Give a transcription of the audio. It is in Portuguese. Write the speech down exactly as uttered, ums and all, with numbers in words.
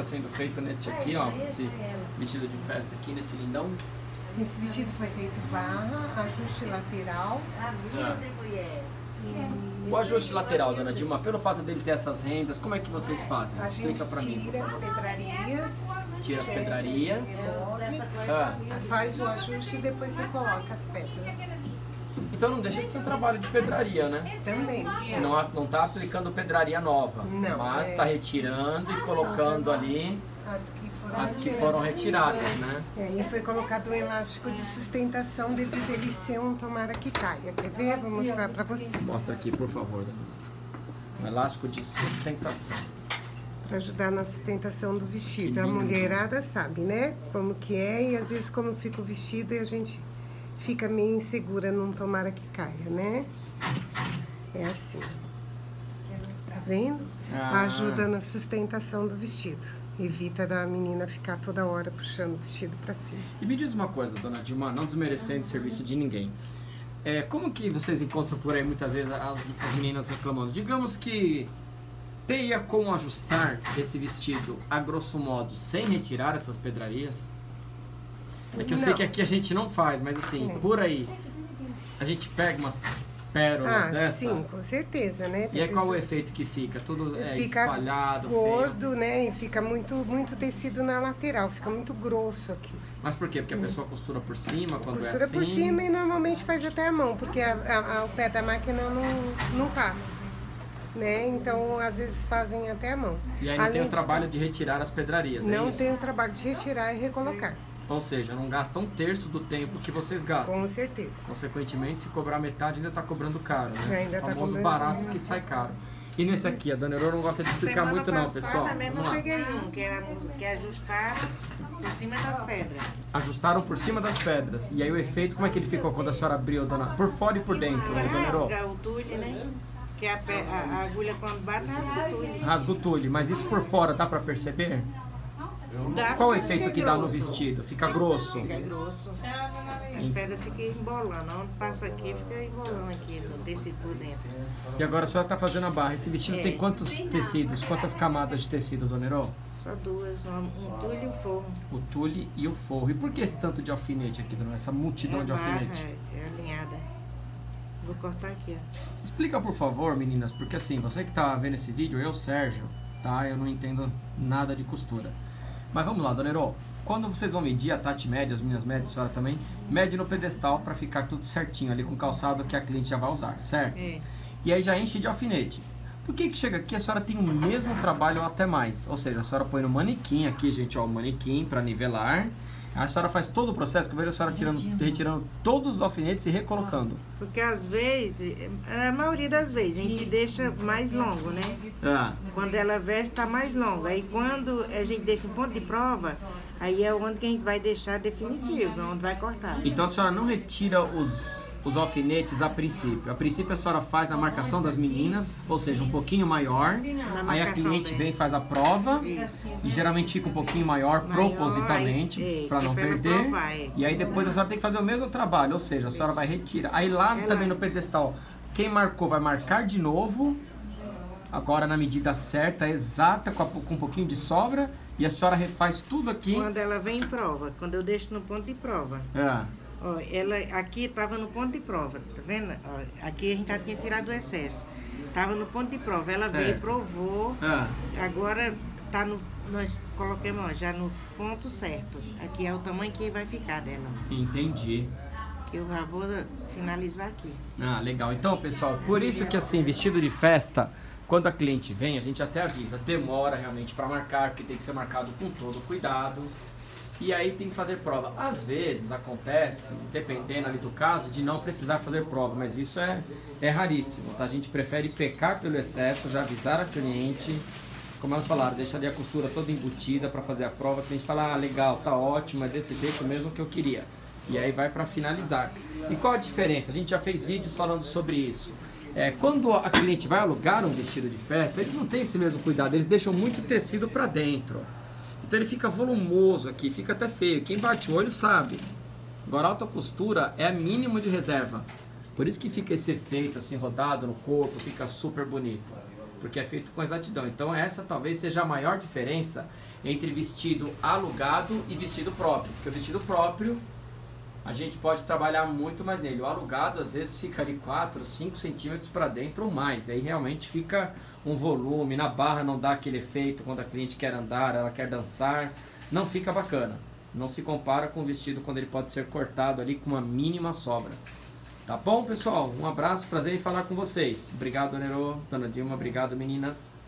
está sendo feito neste aqui, ó, esse vestido de festa aqui, nesse lindão. Esse vestido foi feito barra, ajuste lateral. Ah. O ajuste lateral, dona Dilma, pelo fato dele ter essas rendas, como é que vocês fazem? A Explica gente pra mim, por tira as favor. pedrarias. Tira as pedrarias. Ah. Faz o ajuste e depois você coloca as pedras. Então não deixa de ser um trabalho de pedraria, né? Também. Não, não tá aplicando pedraria nova, Não, mas é... tá retirando e colocando ali as que foram, as que foram retiradas, né? É, e foi colocado um elástico de sustentação devido a ele ser um tomara que caia. Quer ver? Vou mostrar pra vocês. Mostra aqui, por favor. Um elástico de sustentação. Para ajudar na sustentação do vestido. Que A lindo. mulherada sabe, né? Como que é e às vezes como fica o vestido e a gente fica meio insegura, não tomara que caia, né? É assim. Tá vendo? Ah. Ajuda na sustentação do vestido. Evita da menina ficar toda hora puxando o vestido para cima. E me diz uma coisa, dona Dilma, não desmerecendo o serviço de ninguém. É, como que vocês encontram por aí muitas vezes as, as meninas reclamando? Digamos que teria como ajustar esse vestido a grosso modo sem retirar essas pedrarias? É que eu Não. sei que aqui a gente não faz, mas assim, É. por aí a gente pega umas pérolas Ah, dessa. sim, com certeza, né? E Tem aí qual o pessoas- efeito que fica? Tudo é, Fica espalhado, feio. gordo, né? E fica muito, muito tecido na lateral, fica muito grosso aqui. Mas por quê? Porque a pessoa costura por cima quando Costura é assim? por cima e normalmente faz até a mão, porque a, a- a- o pé da máquina não, não passa, né? Então, às vezes fazem até a mão. E aí não tem Além o de- trabalho de retirar as pedrarias, é Não isso? tem o trabalho de retirar e recolocar, Ou seja, não gasta um terço do tempo que vocês gastam. com certeza. Consequentemente, se cobrar metade, ainda está cobrando caro, né? Ainda o tá famoso cobrando barato caro. que sai caro. E nesse aqui, a dona Aurora não gosta de explicar Semana muito não, passada pessoal. mesmo Vamos eu lá. peguei um, que era que ajustaram por cima das pedras. Ajustaram por cima das pedras. E aí o efeito, como é que ele ficou quando a senhora abriu, dona? Por fora e por dentro, Vai dona Aurora? rasgar o tule, né? Que a, pe- a- a agulha quando bate rasga o tule. Rasga o tule, mas isso por fora dá pra perceber? Dá Qual o porque efeito fica que dá no grosso. vestido? Fica grosso? Fica grosso. As pedras ficam embolando. Onde passa aqui, fica embolando aqui, no tecido por dentro. E agora a senhora tá fazendo a barra. Esse vestido É. tem quantos tecidos, quantas camadas de tecido, dona Aurora? Só duas, um um tule e um forro. O tule e o forro. E por que esse tanto de alfinete aqui, dona? Essa multidão É de a barra, alfinete? é alinhada. Vou cortar aqui, ó. Explica, por favor, meninas, porque assim, você que tá vendo esse vídeo, eu, Sérgio, tá? Eu não entendo nada de costura. Mas vamos lá, dona Herô. Quando vocês vão medir, a Tati mede, as meninas medem, a senhora também, mede no pedestal para ficar tudo certinho ali com o calçado que a cliente já vai usar, certo? É. E aí já enche de alfinete. Por que que chega aqui a senhora tem o mesmo trabalho ou até mais? Ou seja, a senhora põe no manequim aqui, gente, ó, o manequim para nivelar. A senhora faz todo o processo, que eu vejo a senhora tirando, retirando todos os alfinetes e recolocando. Porque às vezes, a maioria das vezes, a gente deixa mais longo, né? Ah, Quando ela veste, tá mais longa. Aí quando a gente deixa um ponto de prova, aí é onde que a gente vai deixar definitivo, onde vai cortar. então a senhora não retira os, os alfinetes a princípio. A princípio a senhora faz na marcação das meninas, ou seja, um pouquinho maior. Na Aí a marcação cliente dela. vem e faz a prova. Isso. E geralmente fica um pouquinho maior, Maior, propositalmente, aí, é, para que não é pra não perder. provar, é. E aí depois a senhora tem que fazer o mesmo trabalho, ou seja, a senhora vai retirar. Aí lá É também lá. no pedestal, quem marcou vai marcar de novo. Agora na medida certa, exata, com, a- com um pouquinho de sobra. E a senhora refaz tudo aqui. Quando ela vem em prova, quando eu deixo no ponto de prova. É. Ó, ela aqui estava no ponto de prova, tá vendo? Ó, aqui a gente já tinha tirado o excesso. Tava no ponto de prova. Ela veio, Certo. provou. É. Agora tá no, nós coloquemos ó, já no ponto certo. Aqui é o tamanho que vai ficar dela. Entendi. Que eu já vou finalizar aqui. Ah, legal. Então, pessoal, por isso que assim, vestido de festa, quando a cliente vem, a gente até avisa, demora realmente para marcar, porque tem que ser marcado com todo cuidado. E aí tem que fazer prova. Às vezes acontece, dependendo ali do caso, de não precisar fazer prova, mas isso é, é raríssimo, tá? A gente prefere pecar pelo excesso, já avisar a cliente, como elas falaram, deixa ali a costura toda embutida para fazer a prova, a cliente fala, ah, legal, tá ótimo, é desse jeito mesmo que eu queria. E aí vai para finalizar. E qual a diferença? A gente já fez vídeos falando sobre isso. É, quando a cliente vai alugar um vestido de festa, eles não têm esse mesmo cuidado, eles deixam muito tecido para dentro. Então ele fica volumoso aqui, fica até feio. Quem bate o olho sabe. Agora a alta costura é a mínimo de reserva. Por isso que fica esse efeito assim rodado no corpo, fica super bonito. Porque é feito com exatidão. Então essa talvez seja a maior diferença entre vestido alugado e vestido próprio. Porque o vestido próprio, a gente pode trabalhar muito mais nele. O alugado, às vezes, fica ali quatro, cinco centímetros para dentro ou mais. Aí realmente fica um volume, na barra não dá aquele efeito quando a cliente quer andar, ela quer dançar. Não fica bacana. Não se compara com o vestido quando ele pode ser cortado ali com uma mínima sobra. Tá bom, pessoal? Um abraço, prazer em falar com vocês. Obrigado, Nerô, Dona Dilma, obrigado, meninas.